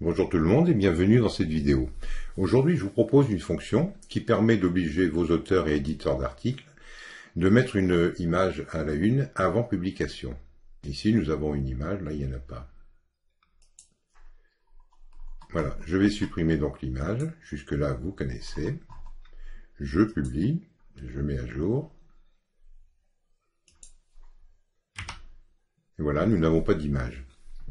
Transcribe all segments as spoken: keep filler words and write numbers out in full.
Bonjour tout le monde et bienvenue dans cette vidéo. Aujourd'hui, je vous propose une fonction qui permet d'obliger vos auteurs et éditeurs d'articles de mettre une image à la une avant publication. Ici, nous avons une image, là, il n'y en a pas. Voilà, je vais supprimer donc l'image. Jusque-là, vous connaissez. Je publie, je mets à jour. Et voilà, nous n'avons pas d'image.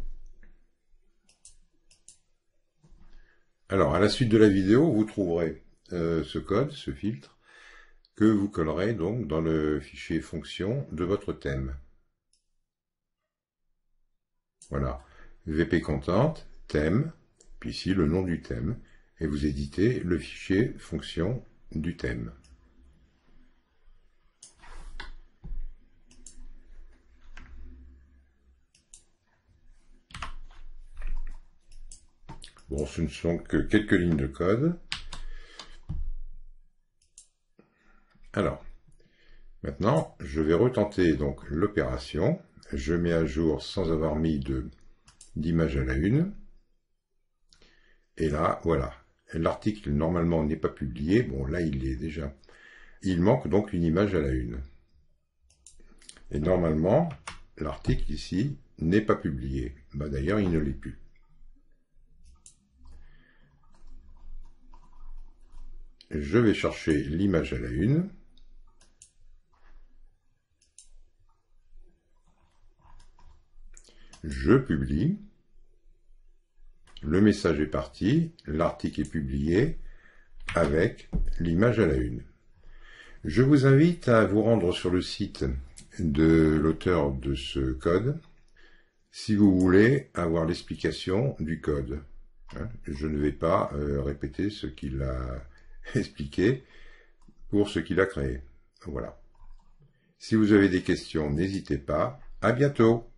Alors, à la suite de la vidéo, vous trouverez euh, ce code, ce filtre, que vous collerez donc dans le fichier fonction de votre thème. Voilà, V P Content, thème, puis ici le nom du thème, et vous éditez le fichier fonction du thème. Bon, ce ne sont que quelques lignes de code. Alors, maintenant, je vais retenter donc l'opération. Je mets à jour sans avoir mis de d'image à la une. Et là, voilà. L'article, normalement, n'est pas publié. Bon, là, il l'est déjà. Il manque donc une image à la une. Et normalement, l'article ici n'est pas publié. Bah, d'ailleurs, il ne l'est plus. Je vais chercher l'image à la une. Je publie. Le message est parti. L'article est publié avec l'image à la une. Je vous invite à vous rendre sur le site de l'auteur de ce code si vous voulez avoir l'explication du code. Je ne vais pas euh, répéter ce qu'il a expliqué pour ce qu'il a créé. Voilà. Si vous avez des questions, n'hésitez pas. À bientôt.